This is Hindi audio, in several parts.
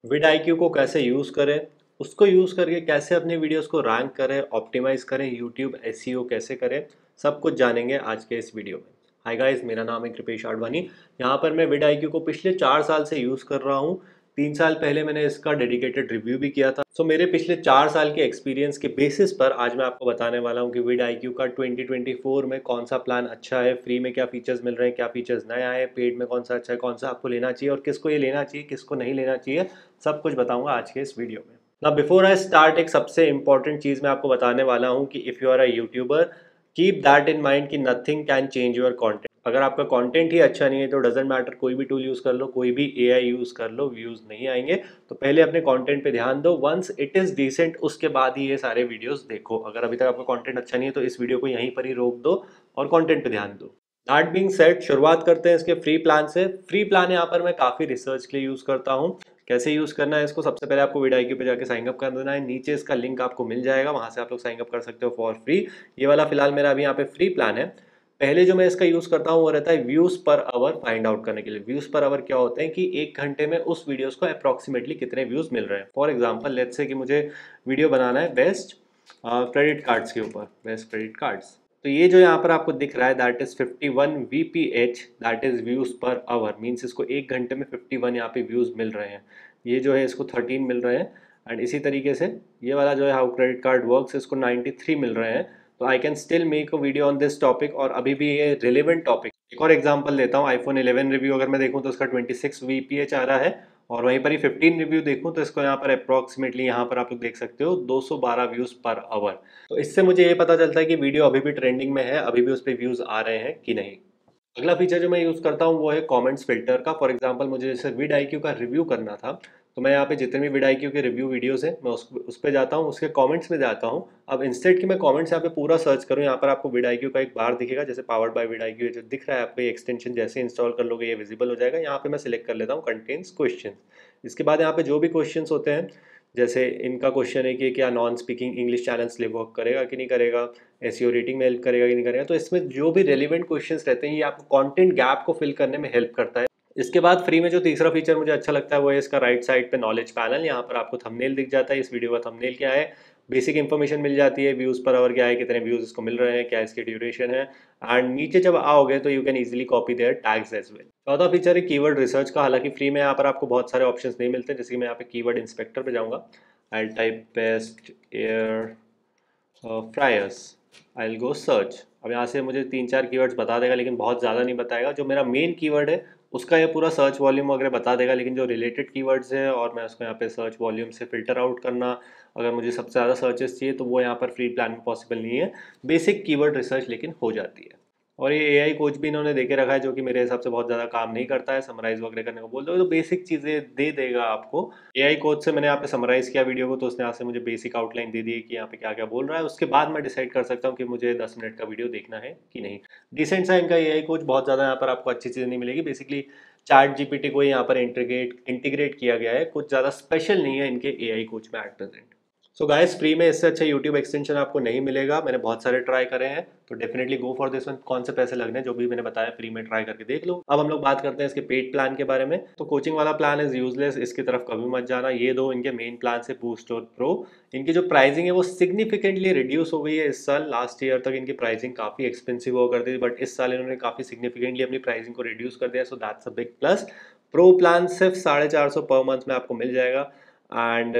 vidIQ को कैसे यूज़ करें, उसको यूज़ करके कैसे अपनी वीडियोस को रैंक करें, ऑप्टिमाइज़ करें, यूट्यूब एसईओ कैसे करें, सब कुछ जानेंगे आज के इस वीडियो में। हाय गाइस, मेरा नाम है कृपेश आडवाणी। यहाँ पर मैं vidIQ को पिछले 4 साल से यूज़ कर रहा हूँ। 3 साल पहले मैंने इसका डेडिकेटेड रिव्यू भी किया था। सो मेरे पिछले 4 साल के एक्सपीरियंस के बेसिस पर आज मैं आपको बताने वाला हूँ कि vidIQ का 2024 में कौन सा प्लान अच्छा है, फ्री में क्या फीचर्स मिल रहे हैं, क्या फीचर्स नए आए हैं, पेड में कौन सा अच्छा है, कौन सा आपको लेना चाहिए और किसको ये लेना चाहिए, किसको नहीं लेना चाहिए, सब कुछ बताऊंगा आज के इस वीडियो में। ना बिफोर आई स्टार्ट, एक सबसे इंपॉर्टेंट चीज़ मैं आपको बताने वाला हूँ कि if you are a YouTuber, keep that in mind कि nothing can change your content. अगर आपका कंटेंट ही अच्छा नहीं है तो डजेंट मैटर, कोई भी टूल यूज़ कर लो, कोई भी एआई यूज़ कर लो, व्यूज़ नहीं आएंगे। तो पहले अपने कंटेंट पे ध्यान दो, वंस इट इज़ डिसेंट उसके बाद ही ये सारे वीडियोस देखो। अगर अभी तक आपका कंटेंट अच्छा नहीं है तो इस वीडियो को यहीं पर ही रोक दो और कंटेंट पे ध्यान दो। दैट बीइंग सेड, शुरुआत करते हैं इसके फ्री प्लान से। फ्री प्लान यहाँ पर मैं काफ़ी रिसर्च के लिए यूज़ करता हूँ। कैसे यूज़ करना है इसको, सबसे पहले आपको vidIQ पे जाके साइन अप कर देना है। नीचे इसका लिंक आपको मिल जाएगा, वहाँ से आप लोग साइन अप कर सकते हो फॉर फ्री। ये वाला फिलहाल मेरा अभी यहाँ पे फ्री प्लान है। पहले जो मैं इसका यूज़ करता हूँ वो रहता है views per our find out करने के लिए। व्यूज़ पर आवर क्या होते हैं कि एक घंटे में उस वीडियोस को अप्रॉक्सीमेटली कितने व्यूज़ मिल रहे हैं। फॉर एग्जांपल लेट्स से कि मुझे वीडियो बनाना है बेस्ट क्रेडिट कार्ड्स के ऊपर, बेस्ट क्रेडिट कार्ड्स। तो ये जो यहाँ पर आपको दिख रहा है that is 51 VPH, that is views per hour, means इसको एक घंटे में 51 यहाँ पे व्यूज मिल रहे हैं। ये जो है इसको 13 मिल रहे हैं। एंड इसी तरीके से ये वाला जो है हाउ क्रेडिट कार्ड वर्क्स, इसको 93 मिल रहे हैं। तो I can still make a video on this topic और अभी भी ये रिलेवेंट टॉपिक। एक और एग्जांपल देता हूँ, iPhone 11 रिव्यू अगर मैं देखूँ तो उसका 26 VPH आ रहा है और वहीं पर ही 15 रिव्यू देखूँ तो इसको यहाँ पर अप्रॉक्सीमेटली यहाँ पर आप लोग देख सकते हो 212 व्यूज़ पर आवर। तो इससे मुझे ये पता चलता है कि वीडियो अभी भी ट्रेंडिंग में है, अभी भी उस पर व्यूज़ आ रहे हैं कि नहीं। अगला फीचर जो मैं यूज़ करता हूँ वो है कमेंट्स फिल्टर का। फॉर एग्जांपल मुझे जैसे vidIQ का रिव्यू करना था, तो मैं यहाँ पे जितने भी vidIQ के रिव्यू वीडियोस हैं मैं उस पे जाता हूँ, उसके कमेंट्स में जाता हूँ। अब इंस्टेड कि मैं कमेंट्स यहाँ पे पूरा सर्च करूँ, यहाँ पर आपको vidIQ का एक बार दिखेगा जैसे पावर्ड बाय vidIQ जो दिख रहा है आपको, ये एक्सटेंशन जैसे इंस्टॉल कर लोगे ये विजिबल हो जाएगा। यहाँ पे मैं सिलेक्ट कर लेता हूँ कंटेन्स क्वेश्चन। इसके बाद यहाँ पे जो भी क्वेश्चन होते हैं, जैसे इनका क्वेश्चन है कि क्या non speaking English channel slip work करेगा कि नहीं करेगा, एसईओ रेटिंग में हेल्प करेगा कि नहीं करेगा। तो इसमें जो भी रेलिवेंट क्वेश्चंस रहते हैं ये आपको कंटेंट गैप को फिल करने में हेल्प करता है। इसके बाद फ्री में जो तीसरा फीचर मुझे अच्छा लगता है वो है इसका राइट साइड पे नॉलेज पैनल। यहाँ पर आपको थंबनेल दिख जाता है, इस वीडियो का थंबनेल क्या है, बेसिक इन्फॉर्मेशन मिल जाती है, व्यूज़ पर आवर क्या है, कितने व्यूज़ इसको मिल रहे हैं, क्या इसकी ड्यूरेशन है। एंड नीचे जब आओगे तो you can easily copy their tags as well. चौथा फीचर है कीवर्ड रिसर्च का। हालांकि फ्री में यहाँ पर आपको बहुत सारे ऑप्शंस नहीं मिलते, जैसे कि मैं यहाँ पे कीवर्ड इंस्पेक्टर पे जाऊँगा, I type best air fryers, I will go search. अब यहाँ से मुझे 3-4 कीवर्ड्स बता देगा लेकिन बहुत ज़्यादा नहीं बताएगा। जो मेरा मेन कीवर्ड है उसका ये पूरा सर्च वॉल्यूम वगैरह बता देगा, लेकिन जो रिलेटेड कीवर्ड्स है और मैं उसको यहाँ पे सर्च वॉल्यूम से फ़िल्टर आउट करना, अगर मुझे सबसे ज़्यादा सर्चेस चाहिए तो वो यहाँ पर फ्री प्लान में पॉसिबल नहीं है। बेसिक कीवर्ड रिसर्च लेकिन हो जाती है। और ये एआई कोच भी इन्होंने देके रखा है जो कि मेरे हिसाब से बहुत ज़्यादा काम नहीं करता है। समराइज़ वगैरह करने को बोल दो तो बेसिक चीज़ें दे देगा आपको। एआई कोच से मैंने यहाँ पे समराइज़ किया वीडियो को, तो उसने यहाँ से मुझे बेसिक आउटलाइन दे दी है कि यहाँ पे क्या क्या बोल रहा है। उसके बाद मैं डिसाइड कर सकता हूँ कि मुझे 10 मिनट का वीडियो देखना है कि नहीं। डिसेंट सा इनका एआई कोच, बहुत ज़्यादा यहाँ पर आपको अच्छी चीज़ें नहीं मिलेगी। बेसिकली चैट जीपीटी को यहाँ पर इंटीग्रेट किया गया है, कुछ ज़्यादा स्पेशल नहीं है इनके एआई कोच में at present. So guys, free में इससे अच्छा यूट्यूब एक्सटेंशन आपको नहीं मिलेगा। मैंने बहुत सारे ट्राई करे हैं, तो definitely go for this one. कौन से पैसे लगने हैं जो भी मैंने बताया, फ्री में ट्राई करके देख लो। अब हम लोग बात करते हैं इसके पेड प्लान के बारे में। तो कोचिंग वाला प्लान इज यूजलेस, इसकी तरफ कभी मत जाना। ये दो इनके मेन प्लान से, बूस्ट और प्रो। इनकी जो प्राइसिंग है वो सिग्निफिकेंटली रिड्यूस हो गई है इस साल। लास्ट ईयर तक इनकी प्राइसिंग काफ़ी एक्सपेंसिव हुआ करती थी, बट इस साल इन्होंने काफ़ी सिग्निफिकेंटली अपनी प्राइसिंग को रिड्यूस कर दिया। So that's a big plus. Pro plan सिर्फ 450 पर मंथ में आपको मिल जाएगा एंड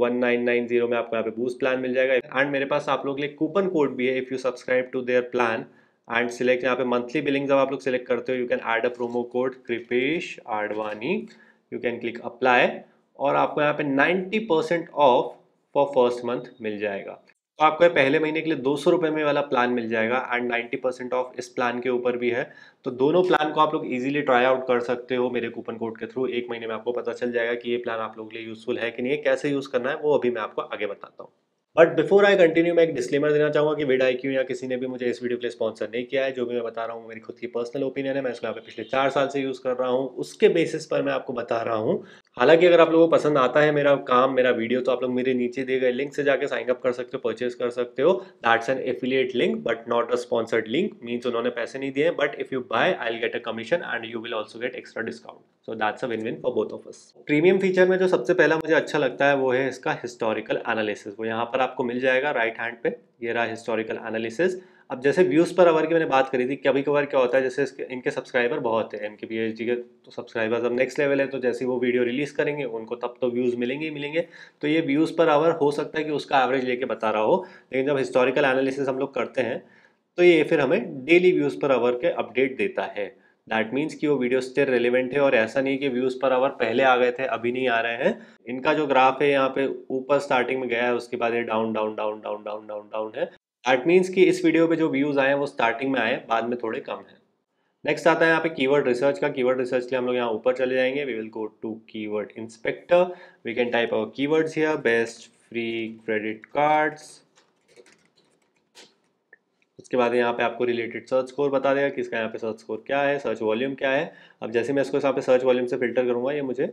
1990 में आपको यहाँ पे बूस्ट प्लान मिल जाएगा। एंड मेरे पास आप लोग के लिए कूपन कोड भी है, if you subscribe to their plan and select यहाँ पे मंथली बिलिंग जब आप लोग सिलेक्ट करते हो, you can add a promo code Kripesh Advani, you can click apply और आपको यहाँ पे 90% ऑफ फॉर फर्स्ट मंथ मिल जाएगा। तो आपको ये पहले महीने के लिए 200 रुपये में वाला प्लान मिल जाएगा एंड 90% ऑफ इस प्लान के ऊपर भी है। तो दोनों प्लान को आप लोग इजीली ट्राई आउट कर सकते हो मेरे कूपन कोड के थ्रू। एक महीने में आपको पता चल जाएगा कि ये प्लान आप लोगों के लिए यूजफुल है कि नहीं है। कैसे यूज़ करना है वो अभी मैं आपको आगे बताता हूँ। बट बिफोर आई कंटिन्यू, मैं एक डिस्क्लेमर देना चाहूँगा कि vidIQ या किसी ने भी मुझे इस वीडियो के लिए स्पॉन्सर नहीं किया है। जो भी मैं बता रहा हूँ मेरी खुद की पर्सनल ओपिनियन है, मैं इसको यहाँ पे पिछले 4 साल से यूज़ कर रहा हूँ, उसके बेसिस पर मैं आपको बता रहा हूँ। हालाँकि अगर आप लोगों को पसंद आता है मेरा काम, मेरा वीडियो, तो आप लोग मेरे नीचे दिए गए लिंक से जाके साइन अप कर सकते हो, परचेज़ कर सकते हो। That's an affiliate link but not a sponsored link, means उन्होंने पैसे नहीं दिए हैं, but if you buy I will get a commission and you will also get extra discount. So that's a win win for both of us. Premium feature में जो सबसे पहला मुझे अच्छा लगता है वो है इसका हिस्टोरिकल एनालिसिस। वो यहाँ पर आपको मिल जाएगा राइट हैंड पे, ये रहा हिस्टोरिकल एनालिसिस। अब जैसे व्यूज़ पर आवर की मैंने बात करी थी, कभी-कभार क्या होता है जैसे इनके सब्सक्राइबर बहुत है, इनके पीएचडी के तो सब्सक्राइबर्स अब नेक्स्ट लेवल है, तो जैसे ही वो वीडियो रिलीज़ करेंगे उनको तब तो व्यूज़ मिलेंगे ही मिलेंगे। तो ये व्यूज़ पर आवर हो सकता है कि उसका एवरेज लेके बता रहा हो, लेकिन जब हिस्टोरिकल एनालिसिस हम लोग करते हैं तो ये फिर हमें डेली व्यूज़ पर आवर के अपडेट देता है। दैट मीन्स कि वो वीडियो स्टिल रिलेवेंट है, और ऐसा नहीं कि व्यूज़ पर आवर पहले आ गए थे अभी नहीं आ रहे हैं। इनका जो ग्राफ है यहाँ पे ऊपर स्टार्टिंग में गया है, उसके बाद ये down down down down down down down है। दैट मीन्स कि इस वीडियो पे जो व्यूज़ आए हैं वो स्टार्टिंग में आए, बाद में थोड़े कम हैं। नेक्स्ट आता है यहाँ पे कीवर्ड रिसर्च का। कीवर्ड रिसर्च के लिए हम लोग यहाँ ऊपर चले जाएंगे। We will go to keyword inspector. We can type our keywords here, best free credit cards. उसके बाद यहाँ पे आपको रिलेटेड सर्च स्कोर बता देगा कि इसका यहाँ पे सर्च स्कोर क्या है, सर्च वॉल्यूम क्या है। अब जैसे मैं इसको यहाँ पे सर्च वॉल्यूम से फिल्टर करूँगा, ये मुझे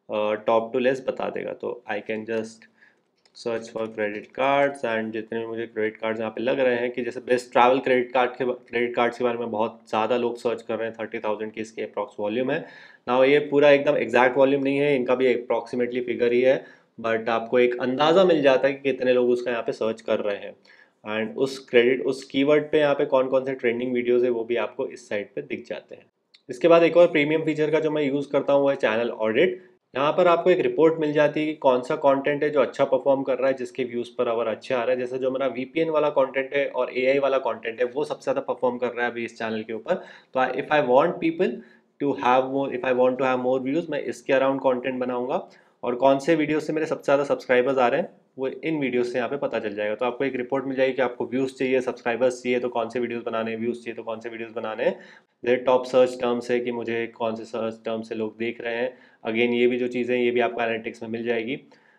टॉप टू लेस बता देगा। तो I can just search for credit cards, and जितने भी मुझे क्रेडिट कार्ड्स यहाँ पे लग रहे हैं कि जैसे बेस्ट ट्रैवल क्रेडिट कार्ड्स के बारे में बहुत ज़्यादा लोग सर्च कर रहे हैं, 30,000 की इसकी अप्रॉक्स वॉल्यूम है ना। ये पूरा एकदम एग्जैक्ट वॉल्यूम नहीं है, इनका भी अप्रॉक्सीमेटली फिगर ही है, बट आपको एक अंदाज़ा मिल जाता है कि कितने लोग उसका यहाँ पे सर्च कर रहे हैं। एंड उस कीवर्ड पे यहाँ पे कौन कौन से ट्रेंडिंग वीडियोज़ है वो भी आपको इस साइट पे दिख जाते हैं। इसके बाद एक और प्रीमियम फीचर का जो मैं यूज़ करता हूँ वो है चैनल ऑडिट। यहाँ पर आपको एक रिपोर्ट मिल जाती है कि कौन सा कंटेंट है जो अच्छा परफॉर्म कर रहा है, जिसके व्यूज़ पर आवर अच्छे आ रहे हैं। जैसे जो मेरा वीपीएन वाला कंटेंट है और एआई वाला कंटेंट है वो सबसे ज़्यादा परफॉर्म कर रहा है अभी इस चैनल के ऊपर। तो if I want people to have more, if I want to have more views, मैं इसके अराउंड कंटेंट बनाऊंगा। और कौन से वीडियो से मेरे सबसे ज़्यादा सब्सक्राइबर्स आ रहे हैं वो इन वीडियो से यहाँ पे पता चल जाएगा। तो आपको एक रिपोर्ट मिल जाएगी कि आपको व्यूज़ चाहिए, सब्सक्राइबर्स चाहिए तो कौन से वीडियोज़ बनाने हैं, व्यूज़ चाहिए तो कौन से वीडियोज़ बनाने हैं। जैसे टॉप सर्च टर्म्स है कि मुझे कौन से सर्च टर्म से लोग देख रहे हैं। अगेन ये भी जो चीज़ें ये भी आपको एनालिटिक्स में मिल जाएगी।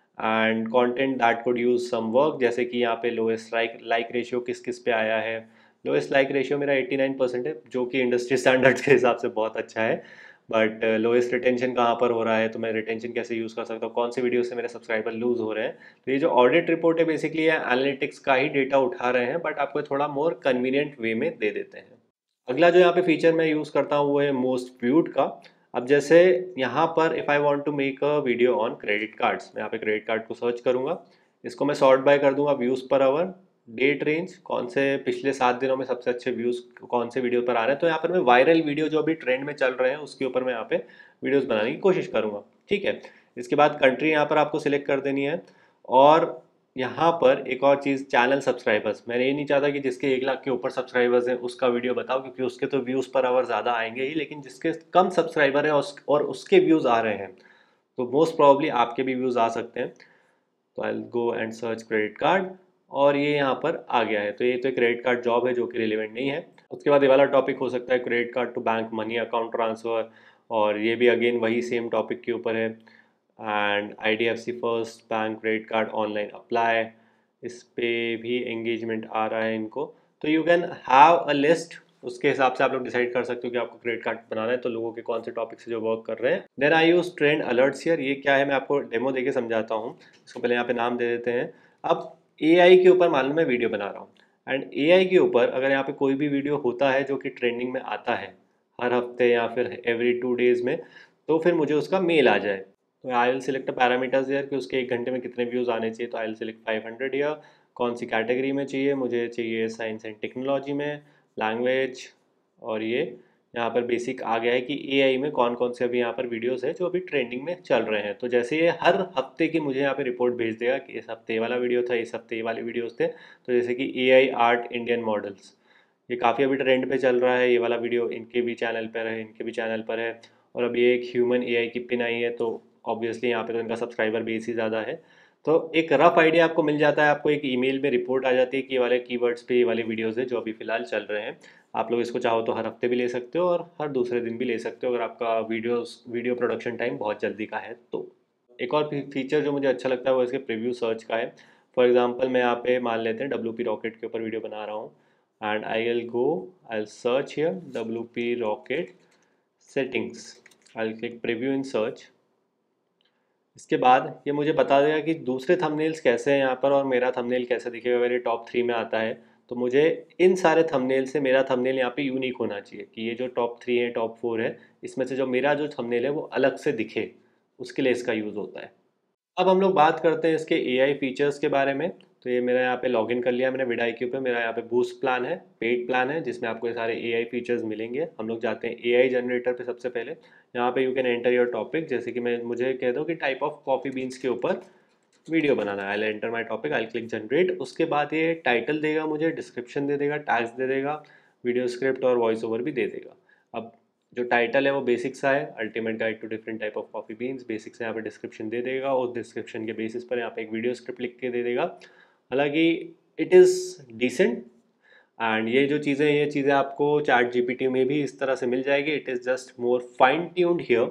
And content that could use some work, जैसे कि यहाँ पे लोएस्ट लाइक रेशियो किस किस पे आया है। लोएस्ट लाइक रेशियो मेरा 89% है, जो कि इंडस्ट्री स्टैंडर्ड्स के हिसाब से बहुत अच्छा है। बट लोएस्ट रिटेंशन कहाँ पर हो रहा है, तो मैं रिटेंशन कैसे यूज़ कर सकता हूँ, कौन से वीडियो से मेरे सब्सक्राइबर लूज़ हो रहे हैं। तो ये जो ऑडिट रिपोर्ट है बेसिकली ये एनालिटिक्स का ही डेटा उठा रहे हैं, बट आपको थोड़ा मोर कन्वीनियंट वे में दे देते हैं। अगला जो यहाँ पे फीचर मैं यूज़ करता हूँ वो है मोस्ट व्यूड का। अब जैसे यहाँ पर if I want to make a video on credit cards, मैं यहाँ पे क्रेडिट कार्ड को सर्च करूँगा। इसको मैं सॉर्ट बाय कर दूंगा views per our, date range, कौन से पिछले 7 दिनों में सबसे अच्छे व्यूज़ कौन से वीडियो पर आ रहे हैं। तो यहाँ पर मैं वायरल वीडियो जो अभी ट्रेंड में चल रहे हैं उसके ऊपर मैं यहाँ पे वीडियोज़ बनाने की कोशिश करूँगा। ठीक है। इसके बाद कंट्री यहाँ पर आपको सिलेक्ट कर देनी है। और यहाँ पर एक और चीज़, चैनल सब्सक्राइबर्स, मैंने ये नहीं चाहता कि जिसके 1 लाख के ऊपर सब्सक्राइबर्स हैं उसका वीडियो बताओ, क्योंकि उसके तो व्यूज़ पर आवर ज़्यादा आएंगे ही, लेकिन जिसके कम सब्सक्राइबर है और उसके व्यूज़ आ रहे हैं तो मोस्ट प्रॉब्ली आपके भी व्यूज़ आ सकते हैं। तो I go and search credit card, और ये यहाँ पर आ गया है। तो ये तो क्रेडिट कार्ड जॉब है जो कि रिलेवेंट नहीं है। उसके बाद ये वाला टॉपिक हो सकता है credit card to bank money account transfer, और ये भी अगेन वही सेम टॉपिक के ऊपर है। And IDFC first bank credit card online apply, इस पे भी एंगेजमेंट आ रहा है इनको। तो you can have a list, उसके हिसाब से आप लोग डिसाइड कर सकते हो कि आपको क्रेडिट कार्ड बनाना है तो लोगों के कौन से टॉपिक से जो वर्क कर रहे हैं। Then I use trend alerts here. ये क्या है मैं आपको डेमो देके समझाता हूँ। इसको पहले यहाँ पे नाम दे देते हैं। अब AI के ऊपर मान लो मैं वीडियो बना रहा हूँ, एंड AI के ऊपर अगर यहाँ पे कोई भी वीडियो होता है जो कि ट्रेंडिंग में आता है हर हफ्ते या फिर एवरी 2 डेज में, तो फिर मुझे उसका मेल आ जाए। तो आई विल सिलेक्ट पैरामीटर्स यार कि उसके 1 घंटे में कितने व्यूज़ आने चाहिए। तो आई विल सिलेक्ट 500 ईयर। कौन सी कैटेगरी में चाहिए, मुझे चाहिए साइंस एंड टेक्नोलॉजी में, लैंग्वेज। और ये यहाँ पर बेसिक आ गया है कि AI में कौन कौन से अभी यहाँ पर वीडियोस हैं जो अभी ट्रेंडिंग में चल रहे हैं। तो जैसे ये हर हफ्ते की मुझे यहाँ पे रिपोर्ट भेज देगा कि इस हफ्ते ये वाला वीडियो था, इस हफ्ते ये वाले वीडियोस थे। तो जैसे कि AI आर्ट इंडियन मॉडल्स, ये काफ़ी अभी ट्रेंड पे चल रहा है, ये वाला वीडियो इनके भी चैनल पर है, इनके भी चैनल पर है। और अभी एक ह्यूमन AI की पिन आई है, तो ऑब्वियसली यहाँ पे तो इनका सब्सक्राइबर बेस ही ज़्यादा है। तो एक रफ आइडिया आपको मिल जाता है, आपको एक ईमेल में रिपोर्ट आ जाती है कि ये वाले कीवर्ड्स पे ये वाले वीडियोस है जो अभी फ़िलहाल चल रहे हैं। आप लोग इसको चाहो तो हर हफ्ते भी ले सकते हो और हर दूसरे दिन भी ले सकते हो, अगर आपका वीडियो प्रोडक्शन टाइम बहुत जल्दी का है तो। एक और फीचर जो मुझे अच्छा लगता है वो इसके प्रीव्यू सर्च का है। फॉर एग्जांपल मैं यहाँ पे मान लेते हैं WP रॉकेट के ऊपर वीडियो बना रहा हूँ, and I will search here WP rocket settings. I will click preview in search. इसके बाद ये मुझे बता देगा कि दूसरे थंबनेल्स कैसे हैं यहाँ पर और मेरा थंबनेल कैसे दिखेगा अगर ये टॉप 3 में आता है। तो मुझे इन सारे थंबनेल से मेरा थंबनेल यहाँ पे यूनिक होना चाहिए कि ये जो टॉप 3 है, टॉप 4 है, इसमें से जो मेरा जो थंबनेल है वो अलग से दिखे, उसके लिए इसका यूज़ होता है। अब हम लोग बात करते हैं इसके एआई फीचर्स के बारे में। तो ये मेरा यहाँ पे लॉगिन कर लिया मैंने vidIQ पे। मेरा यहाँ पे बूस्ट प्लान है, पेड प्लान है, जिसमें आपको ये सारे एआई फीचर्स मिलेंगे। हम लोग जाते हैं एआई जनरेटर पे। सबसे पहले यहाँ पे you can enter your topic, जैसे कि मैं मुझे कह दो कि टाइप ऑफ कॉफ़ी बीन्स के ऊपर वीडियो बनाना है। I enter my topic, I click generate. उसके बाद ये टाइटल देगा, मुझे डिस्क्रिप्शन दे देगा, टैग्स दे देगा, वीडियो स्क्रिप्ट और वॉइस ओवर भी दे देगा। अब जो टाइटल है वो बेसिक सा है, ultimate guide to different type of coffee beans. Basic से यहाँ पे डिस्क्रिप्शन दे देगा और डिस्क्रिप्शन के बेसिस पर यहाँ पे एक वीडियो स्क्रिप्ट लिख के दे देगा। हालांकि इट इज़ डिसेंट। एंड ये जो चीज़ें, ये चीज़ें आपको चैट जीपीटी में भी इस तरह से मिल जाएगी। It is just more fine tuned here.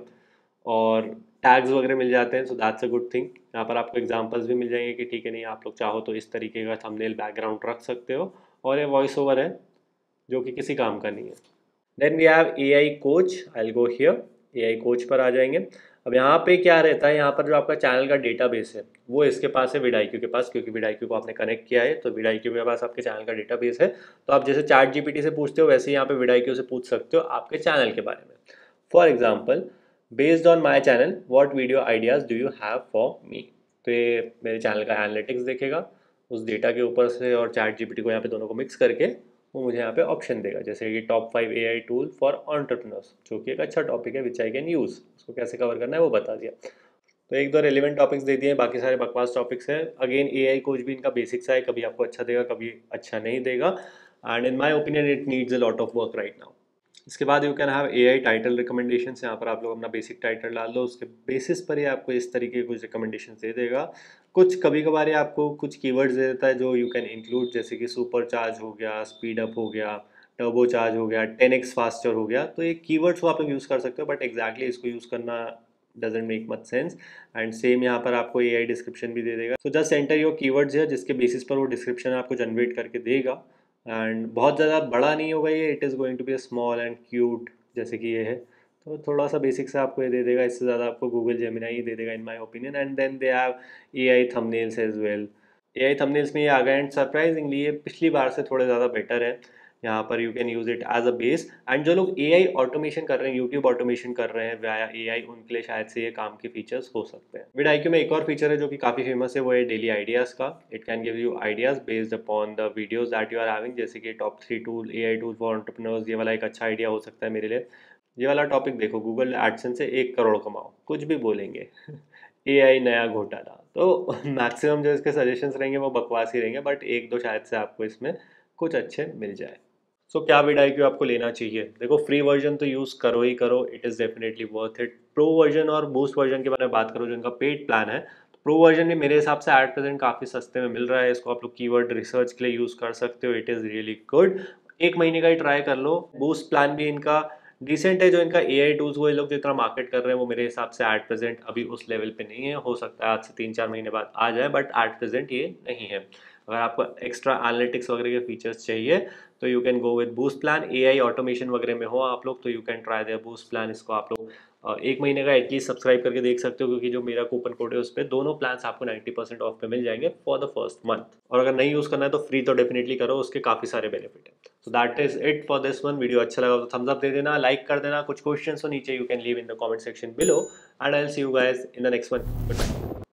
और टैग्स वगैरह मिल जाते हैं, so that's a good thing. यहाँ पर आपको एग्जांपल्स भी मिल जाएंगे कि ठीक है, नहीं आप लोग चाहो तो इस तरीके का थंबनेल बैकग्राउंड रख सकते हो। और ये वॉइस ओवर है जो कि किसी काम का नहीं है। Then we have A I coach. I go here, A I coach पर आ जाएंगे। अब यहाँ पे क्या रहता है, यहाँ पर जो आपका चैनल का डेटाबेस है वो इसके पास है, vidIQ के पास, क्योंकि vidIQ को आपने कनेक्ट किया है तो vidIQ के पास आपके चैनल का डेटाबेस है। तो आप जैसे चैट जीपीटी से पूछते हो वैसे ही यहाँ पे vidIQ से पूछ सकते हो आपके चैनल के बारे में। For example, based on my channel what video ideas do you have for me. तो ये मेरे चैनल का एनालिटिक्स देखेगा उस डेटा के ऊपर से, और चैट जीपीटी को यहाँ पे दोनों को मिक्स करके वो मुझे यहाँ पे ऑप्शन देगा, जैसे कि top 5 AI tool for entrepreneurs, जो कि एक अच्छा टॉपिक है विच आई कैन यूज़। उसको कैसे कवर करना है वो बता दिया। तो एक दो रेलिवेंट टॉपिक्स दे दिए, बाकी सारे बकवास टॉपिक्स हैं। अगेन एआई कोच भी इनका बेसिक सा है, कभी आपको अच्छा देगा कभी अच्छा नहीं देगा। And in my opinion it needs a lot of work right now. इसके बाद you can have AI title recommendation. यहाँ पर आप लोग अपना बेसिक टाइटल डाल दो, उसके बेसिस पर ही आपको इस तरीके के कुछ रिकमेंडेशन दे देगा। कुछ कभी कभार ये आपको कुछ कीवर्ड्स दे देता है जो यू कैन इंक्लूड, जैसे कि सुपर चार्ज हो गया, स्पीड अप हो गया, टर्बो चार्ज हो गया, 10x फास्टर हो गया। तो ये कीवर्ड्स को आप लोग यूज़ कर सकते हो, बट एग्जैक्टली इसको यूज़ करना doesn't make much sense. And same यहाँ पर आपको एआई डिस्क्रिप्शन भी दे देगा। So just enter your keywords है, जिसके बेसिस पर वो डिस्क्रिप्शन आपको जनरेट करके देगा। एंड बहुत ज़्यादा बड़ा नहीं होगा ये, it is going to be a small and cute, जैसे कि ये है। तो थोड़ा सा बेसिक से आपको ये दे देगा, इससे ज़्यादा आपको गूगल जेमिनाई ही दे देगा in my opinion. And then they have AI thumbnails as well. AI thumbnails में ये आ गए एंड सरप्राइजिंगली ये पिछली बार से थोड़े ज़्यादा बेटर है। यहाँ पर you can use it as a base. And जो लोग एआई ऑटोमेशन कर रहे हैं, यूट्यूब ऑटोमेशन कर रहे हैं वाया एआई, उनके लिए शायद से ये काम के फीचर्स हो सकते हैं। vidIQ में एक और फीचर है जो कि काफ़ी फेमस है, वो है डेली आइडियाज़ का। It can give you ideas based upon the videos that you are having, जैसे कि top 3 tool, AI tool for entrepreneurs. ये वाला एक अच्छा आइडिया हो सकता है मेरे लिए। ये वाला टॉपिक देखो, गूगल एडसेंस से 1 करोड़ कमाओ, कुछ भी बोलेंगे एआई नया घोटाला। तो मैक्सिमम जो इसके सजेशंस रहेंगे वो बकवास ही रहेंगे, बट एक दो शायद से आपको इसमें कुछ अच्छे मिल जाए। सो क्या vidIQ आपको लेना चाहिए? देखो, फ्री वर्जन तो यूज़ करो ही करो, it is definitely worth it. Pro version और बूस्ट वर्जन के बारे में बात करो, जो इनका पेड प्लान है, तो प्रो वर्जन में मेरे हिसाब से एट प्रेजेंट काफ़ी सस्ते में मिल रहा है। इसको आप लोग कीवर्ड रिसर्च के लिए यूज़ कर सकते हो, इट इज़ रियली गुड। 1 महीने का ही ट्राई कर लो। बूस्ट प्लान भी इनका डिसेंट है। जो इनका एआई टूल्स वो ये लोग जितना मार्केट कर रहे हैं वो मेरे हिसाब से एट प्रेजेंट अभी उस लेवल पे नहीं है। हो सकता है आज से 3-4 महीने बाद आ जाए, बट एट प्रेजेंट ये नहीं है। अगर आपको एक्स्ट्रा एनालिटिक्स वगैरह के फीचर्स चाहिए तो you can go with boost plan. AI automation वगैरह में हो आप लोग तो you can try their boost plan. इसको आप लोग 1 महीने का एटलीस्ट सब्सक्राइब करके देख सकते हो, क्योंकि जो मेरा कूपन कोड है उस पर दोनों प्लान्स आपको 90% ऑफ पे मिल जाएंगे फॉर द फर्स्ट मंथ। और अगर नहीं यूज़ करना है तो फ्री तो डेफिनेटली करो, उसके काफ़ी सारे बेनिफिट है। So that is it for this one. Video अच्छा लगा तो थम्स अप दे देना, लाइक कर देना। कुछ क्वेश्चंस हो नीचे you can leave in the comment section below, and I will see you guys in the next one. Good bye.